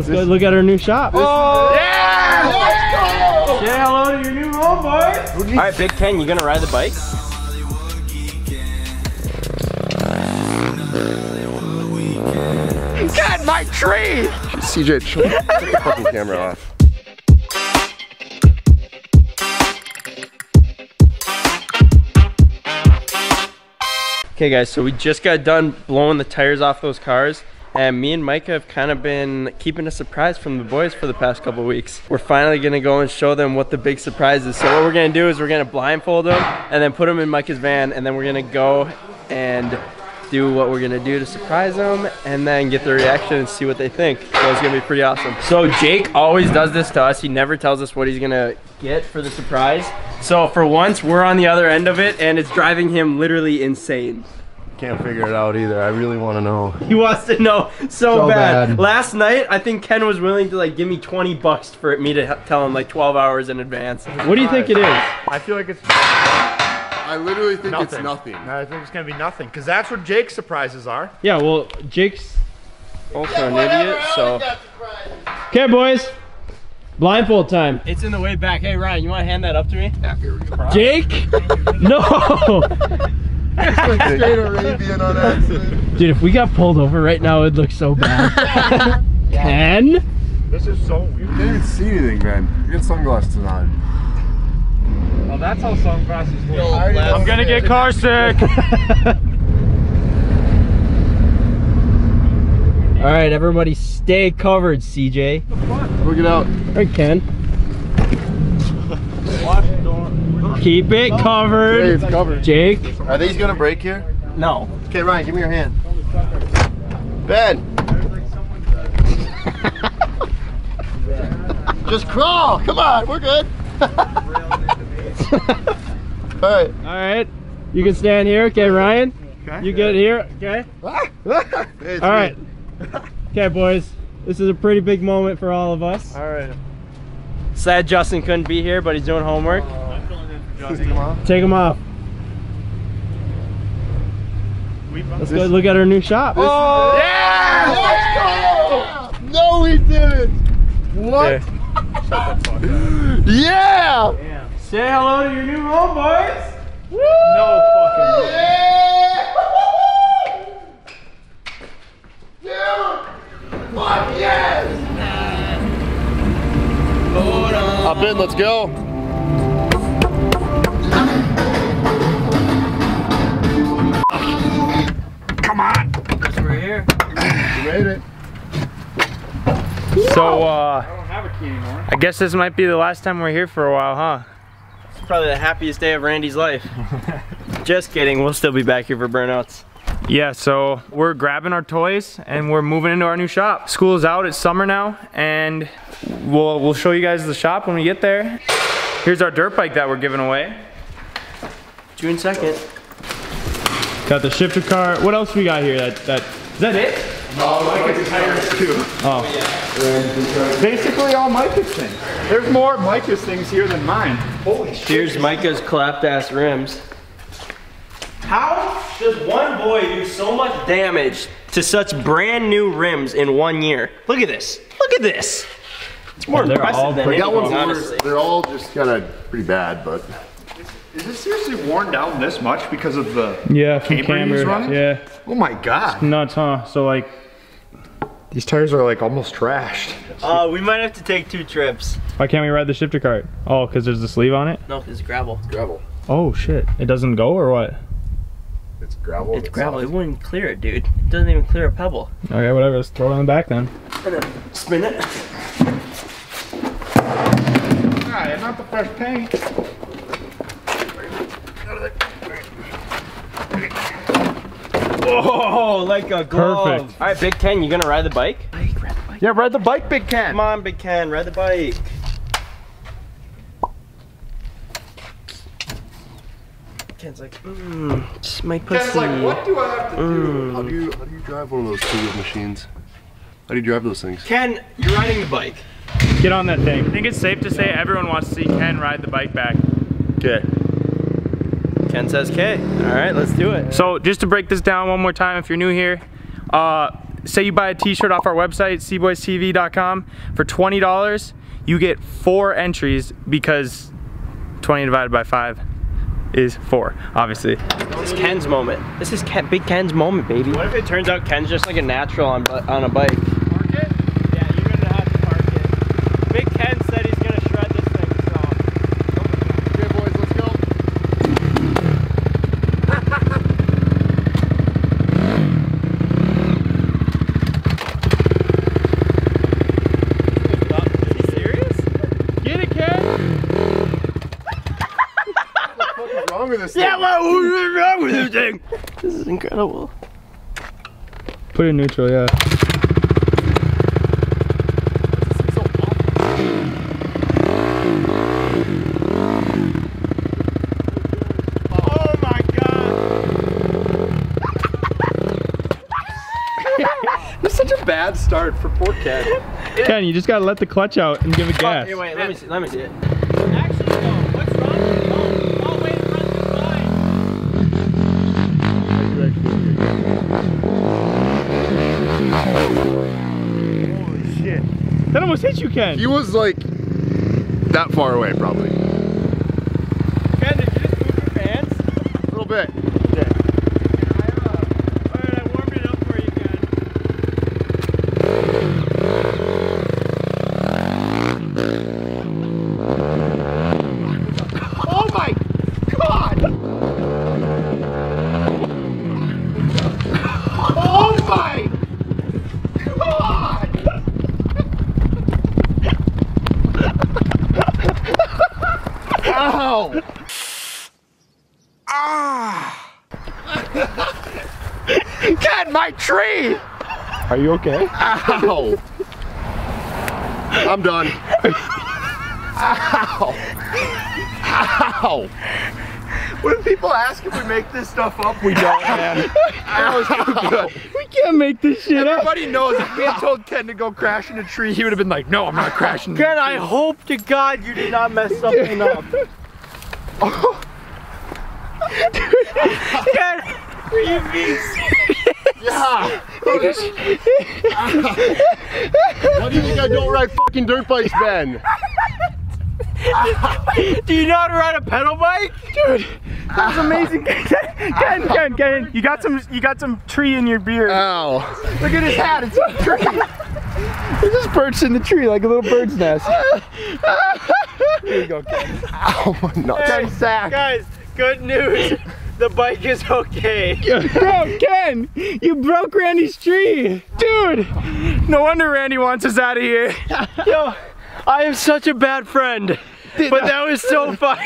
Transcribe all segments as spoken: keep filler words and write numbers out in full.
Let's go look at our new shop. Oh, yeah! Let's go! Say hello to your new home, boys. All right, Big Ken, you gonna ride the bike? Get my tree! C J, take the fucking camera off. Okay guys, so we just got done blowing the tires off those cars, and me and Micah have kind of been keeping a surprise from the boys for the past couple weeks. We're finally gonna go and show them what the big surprise is. So what we're gonna do is we're gonna blindfold them and then put them in Micah's van, and then we're gonna go and do what we're gonna do to surprise them and then get their reaction and see what they think. So it's gonna be pretty awesome. So Jake always does this to us. He never tells us what he's gonna get for the surprise. So for once, we're on the other end of it, and it's driving him literally insane. Can't figure it out either. I really want to know. He wants to know so, So bad. bad. Last night, I think Ken was willing to like give me twenty bucks for me to tell him like twelve hours in advance. What do you think it is? I feel like it's I literally think nothing. it's nothing. I think it's gonna be nothing, because that's what Jake's surprises are. Yeah, well, Jake's Also an idiot, so. okay, boys. Blindfold time. It's in the way back. Hey Ryan, you want to hand that up to me? Yeah, here we go. Jake? No! Straight Arabian on accident. Dude, if we got pulled over right now, it'd look so bad. Ken? This is so weird. You can't even see anything, man. You got sunglasses on. Well, that's how sunglasses work. I'm gonna get car sick. All right, everybody stay covered, C J. Look it out. All right, Ken. Keep it covered. Hey, it's covered. Jake. Are these gonna break here? No. Okay, Ryan, give me your hand. Ben. Just crawl. Come on, we're good. All right. All right. You can stand here. Okay, Ryan. Okay. You get here. Okay. Hey, All right. Okay, boys. This is a pretty big moment for all of us. All right. Sad Justin couldn't be here, but he's doing homework. Take them off. Let's go look at our new shop. Oh, yeah! Let's go! No, we didn't. What? Yeah! Damn. Say hello to your new home, boys. Woo! No fucking way. Yeah! Dude! Fuck yes! Hold on. Hop in, let's go. Come on. We're here. You made it. So, uh, I don't have a key anymore. I guess this might be the last time we're here for a while, huh? It's probably the happiest day of Randy's life. Just kidding. We'll still be back here for burnouts. Yeah, so we're grabbing our toys and we're moving into our new shop. School is out, it's summer now, and we'll, we'll show you guys the shop when we get there. Here's our dirt bike that we're giving away. June second. Got the shifter car. What else we got here? That that is that it? Oh, Micah's tires too. Oh. Basically all Micah's things. There's more Micah's things here than mine. Holy shit. Here's Micah's clapped ass rims. How does one boy do so much damage to such brand new rims in one year? Look at this. Look at this. It's more Yeah, they're impressive all than pretty- anything, That one's honestly. they're all just kind of pretty bad, but Is this seriously worn down this much because of the Yeah, from camber he's camber. running? Yeah. Oh my god. Nuts, huh? So like, These tires are like almost trashed. Uh, we might have to take two trips. why can't we ride the shifter cart? Oh, because there's the sleeve on it? No, it's gravel. gravel. Oh shit. It doesn't go or what? It's gravel. It's gravel. It wouldn't clear it, dude. It doesn't even clear a pebble. Okay, whatever. Let's throw it on the back then. And then spin it. Ah, not the fresh paint. Oh, like a glove. Perfect. All right, Big Ken, you gonna ride the bike? Bike, ride the bike. Yeah, ride the bike, Big Ken. Come on, Big Ken, ride the bike. Ken's like, mmm, it's my pussy. Ken's like, what do I have to do? Mm. How do you how do you drive one of those two-wheel machines? How do you drive those things? Ken, you're riding the bike. Get on that thing. I think it's safe to say everyone wants to see Ken ride the bike back. Okay. Ken says K. All right, let's do it. So just to break this down one more time, if you're new here, uh, say you buy a t-shirt off our website, C boys T V dot com, for twenty dollars, you get four entries because twenty divided by five is four, obviously. This is Ken's moment. This is Ken, Big Ken's moment, baby. What if it turns out Ken's just like a natural on, on a bike? Park it? Yeah, you're gonna have to park it. Big Ken said he's gonna shred this thing, so. Okay, boys, let's go. Is he serious? Get it, Ken! What's wrong with this thing? Yeah, what is wrong with this thing? This is incredible. Put it in neutral, yeah. Oh my god! This is such a bad start for poor Ken. Ken, you just gotta let the clutch out and give it gas. Hey, wait, let me see, let me see it. Actually, no, what's wrong with it? Oh, oh, wait, front is fine. Holy shit. That almost hit you, Ken. He was like that far away, probably. Ken, did you just move your pants? A little bit. Alright, I warmed it up for you, Ken. Oh my god! Oh my god! Ow! Ah! Ken, my tree! Are you okay? Ow! I'm done. Ow! Ow! When people ask if we make this stuff up, we don't, man. That was too good. We can't make this shit up. Everybody knows if we had told Ken to go crash in a tree, he would have been like, no, I'm not crashing. Ken, I hope to God you did not mess something up. Ken, are you being serious? Yeah. What do you think I don't ride fucking dirt bikes, Ben? Do you know how to ride a pedal bike? Dude, that was amazing. Ken, Ken, Ken, Ken, you got some, you got some tree in your beard. Ow. Look at his hat, it's a tree. It's just perched in the tree like a little bird's nest. Here you go, Ken. Ow, my nuts. Hey, guys, good news. The bike is okay. Bro, Ken, you broke Randy's tree. Dude, no wonder Randy wants us out of here. Yo, I am such a bad friend, but that was so funny.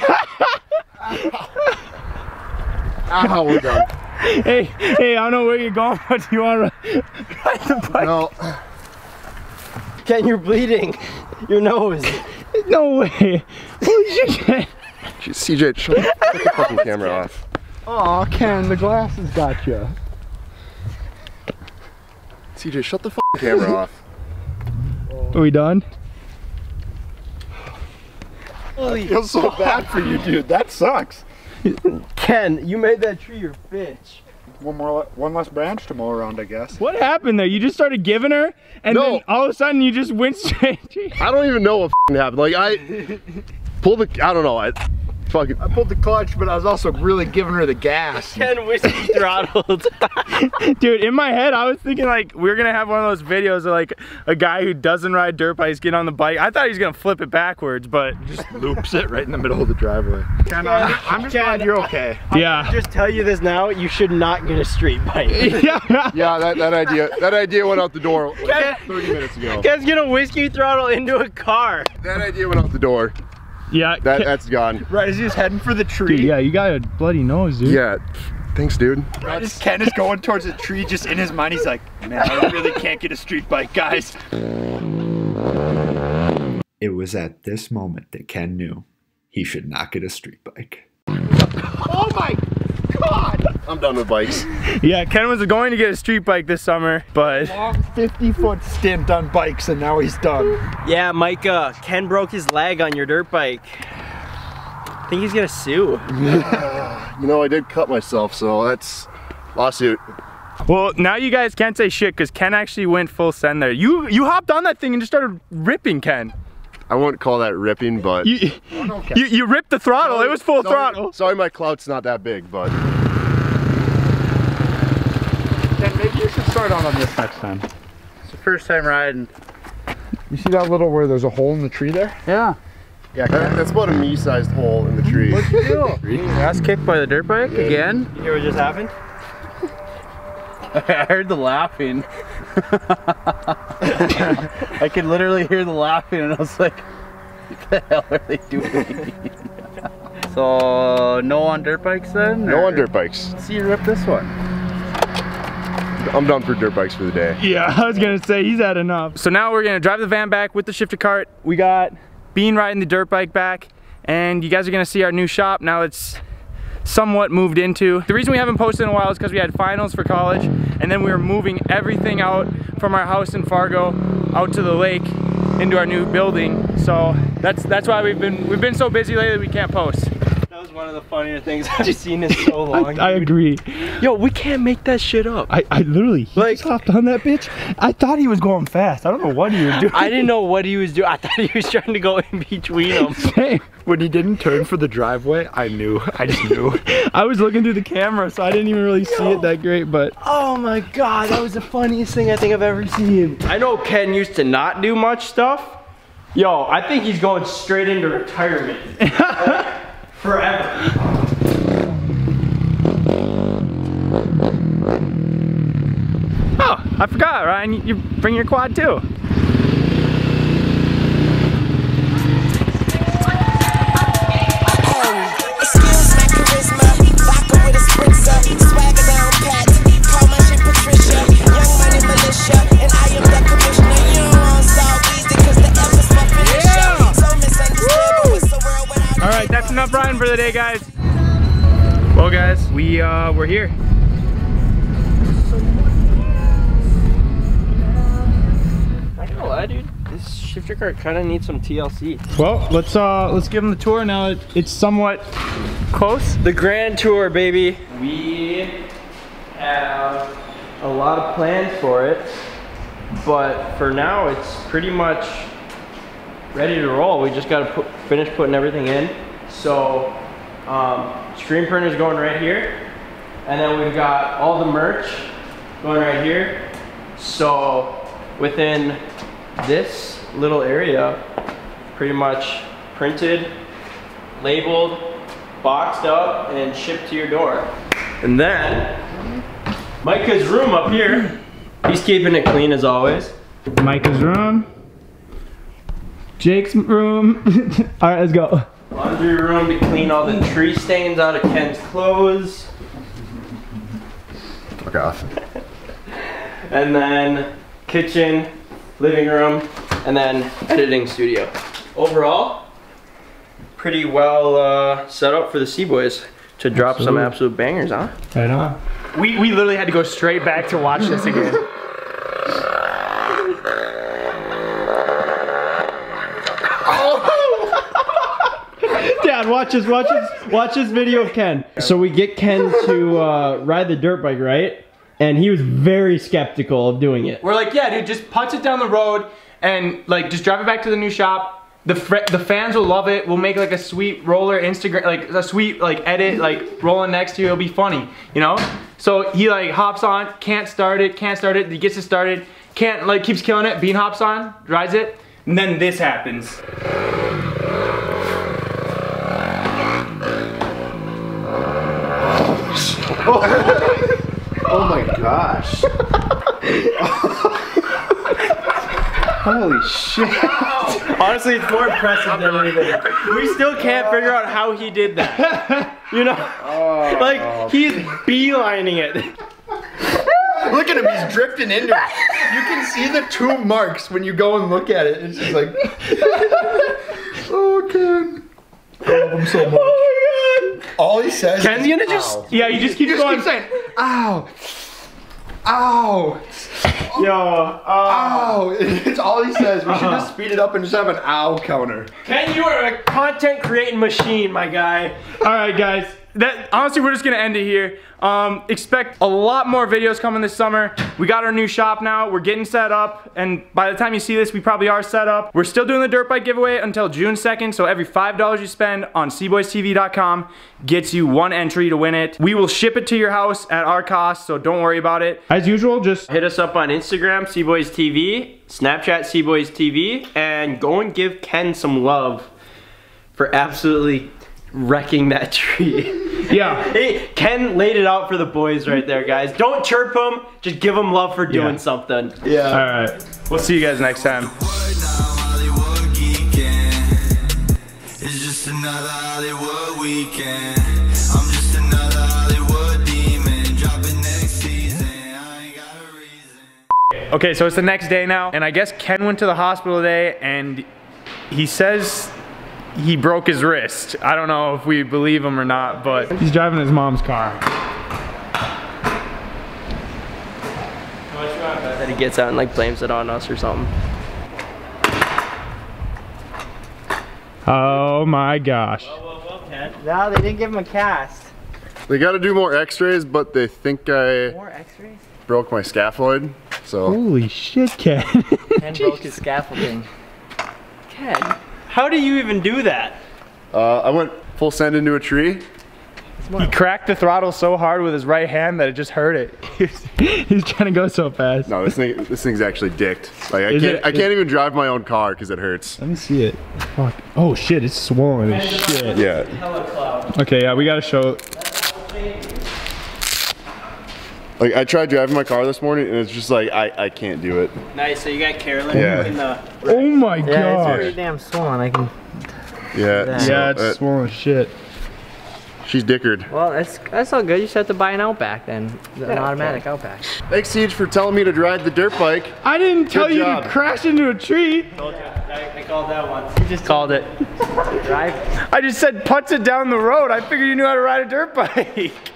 Ow, we're done. Hey, hey, I don't know where you're going, but do you want to ride the bike? No. Ken, you're bleeding. Your nose. No way. Holy shit, Ken. C J, shut the, shut the fucking camera off. Aw, Ken, the glasses got you. C J, shut the fucking camera off. Are we done? I feel so bad for you, dude. That sucks. Ken, you made that tree your bitch. One more, one less branch to mow around, I guess. What happened there? You just started giving her, and No. then all of a sudden you just went straight. I don't even know what happened. Like, I pulled the, I don't know, I fucking. I pulled the clutch, but I was also really giving her the gas. Ken whiskey throttled. Dude, in my head, I was thinking like we we're gonna have one of those videos of like a guy who doesn't ride dirt bikes get on the bike. I thought he was gonna flip it backwards, but Just loops it right in the middle of the driveway. Ken, I'm, I'm just Ken, glad you're okay. yeah. Just tell you this now, you should not get a street bike. yeah. Yeah, that, that idea, that idea went out the door like Ken- thirty minutes ago. Ken's gonna whiskey throttle into a car. That idea went out the door. Yeah. That, Ken- that's gone. Right as he's heading for the tree. Dude, yeah, you got a bloody nose, dude. Yeah, thanks, dude. Right as Ken is going towards the tree, just in his mind, he's like, man, I really can't get a street bike, guys. It was at this moment that Ken knew he should not get a street bike. Oh my god! I'm done with bikes. Yeah, Ken was going to get a street bike this summer, but Long fifty foot stint on bikes, and now he's done. Yeah, Micah, Ken broke his leg on your dirt bike. I think he's gonna sue. You know, I did cut myself, so that's lawsuit. Well, now you guys can't say shit because Ken actually went full send there. You you hopped on that thing and just started ripping, Ken. I wouldn't call that ripping, but You you, you ripped the throttle. Sorry, it was full sorry, throttle. Sorry, my clout's not that big, but. Then maybe you should start on, on this next time. It's the first time riding. You see that little where there's a hole in the tree there? Yeah. Yeah, that's about a me-sized hole in the tree. What'd you do? Ass kicked by the dirt bike yeah. again? You hear what just happened? I heard the laughing. I could literally hear the laughing and I was like, what the hell are they doing? So, no on dirt bikes then? No or? on dirt bikes. See you rip this one. I'm done for dirt bikes for the day. Yeah, I was gonna say he's had enough. So now we're gonna drive the van back with the shifter cart. We got Bean riding the dirt bike back, and you guys are gonna see our new shop. Now it's somewhat moved into. The reason we haven't posted in a while is because we had finals for college, and then we were moving everything out from our house in Fargo out to the lake into our new building. So that's that's why we've been we've been so busy lately we can't post. That was one of the funnier things I've seen in so long. I, I agree. Yo, we can't make that shit up. I, I literally, he like, just hopped on that bitch. I thought he was going fast. I don't know what he was doing. I didn't know what he was doing. I thought he was trying to go in between them. Same. When he didn't turn for the driveway, I knew. I just knew. I was looking through the camera, so I didn't even really see it that great, but. Oh my God, that was the funniest thing I think I've ever seen. I know Ken used to not do much stuff. Yo, I think he's going straight into retirement. Like, forever. Oh, I forgot, Ryan, you, you bring your quad too. Alright, that's enough riding for the day, guys. Well guys, we uh we're here. I can't lie, dude. This shifter cart kind of needs some T L C. Well, let's uh let's give them the tour now. That it's somewhat close. The grand tour, baby. We have a lot of plans for it, but for now it's pretty much ready to roll. We just got to put, finish putting everything in. So um, screen printer's going right here, and then we've got all the merch going right here. So within this little area, pretty much printed, labeled, boxed up, and shipped to your door. And then Micah's room up here, he's keeping it clean as always. Micah's room. Jake's room. All right, let's go. Laundry room to clean all the tree stains out of Ken's clothes. Fuck off. And then kitchen, living room, and then editing studio. Overall, pretty well uh, set up for the Cboys to drop Absolutely. some absolute bangers, huh? Right on. We, we literally had to go straight back to watch this again. Dad, watch this, watch this, watch this video of Ken. So we get Ken to uh, ride the dirt bike, right? And he was very skeptical of doing it. We're like, yeah, dude, just putz it down the road and like just drive it back to the new shop. The fr the fans will love it. We'll make like a sweet roller Instagram, like a sweet like edit, like rolling next to you. It'll be funny, you know? So he like hops on, can't start it, can't start it. He gets it started, can't like keeps killing it. Bean hops on, rides it, and then this happens. Oh my gosh. Holy shit. Honestly, it's more impressive than anything. We still can't figure out how he did that. You know? Oh. Like, he's beelining it. Look at him, he's drifting into it. You can see the two marks when you go and look at it. It's just like, oh, Ken. I love him so much. Oh my god. All he says Ken's is, gonna just, ow. yeah, you just keep He going. just keeps saying, ow. Ow. Yo, uh, ow. It's all he says. We should just speed it up and just have an ow counter. Ken, you are a content creating machine, my guy. All right, guys. that honestly, we're just gonna end it here. Um, expect a lot more videos coming this summer. We got our new shop now. We're getting set up, and by the time you see this, we probably are set up. We're still doing the dirt bike giveaway until June second, so every five dollars you spend on C boys T V dot com gets you one entry to win it. We will ship it to your house at our cost, so don't worry about it. As usual, just hit us up on Instagram, CboysTV, Snapchat, CboysTV, and go and give Ken some love for absolutely wrecking that tree. Yeah. Hey, Ken laid it out for the boys right there, guys. Don't chirp him, just give him love for doing Yeah. something. Yeah. All right. We'll see you guys next time. It's just another Hollywood weekend. I'm just another Hollywood demon. Dropping next season. I ain't got a reason. Okay, so it's the next day now, and I guess Ken went to the hospital today, and he says he broke his wrist. I don't know if we believe him or not, but he's driving his mom's car. That he gets out and like blames it on us or something. Oh my gosh. No, they didn't give him a cast. They got to do more x-rays, but they think I More x-rays? broke my scaphoid, so. Holy shit, Ken. Ken broke his scaffolding. Ken, how do you even do that? Uh, I went full send into a tree. He cracked the throttle so hard with his right hand that it just hurt it. He's trying to go so fast. No, this thing, this thing's actually dicked. Like I Is can't, it- I can't even drive my own car because it hurts. Let me see it. Fuck. Oh shit, it's swollen as shit. Yeah. Okay, yeah, we gotta show. Like I tried driving my car this morning and it's just like I, I can't do it. Nice, so you got Carolyn Yeah. in the... Oh my Yeah, it's gosh. pretty damn swollen. I can. Yeah. so, Yeah, it's uh, swollen as shit. she's dickered. Well, that's that's all good. You just have to buy an Outback then, an automatic Outback. Thanks, Siege, for telling me to ride the dirt bike. I didn't tell Good you job. to crash into a tree. I, I called that once. You just called it. Drive. I just said putts it down the road. I figured you knew how to ride a dirt bike.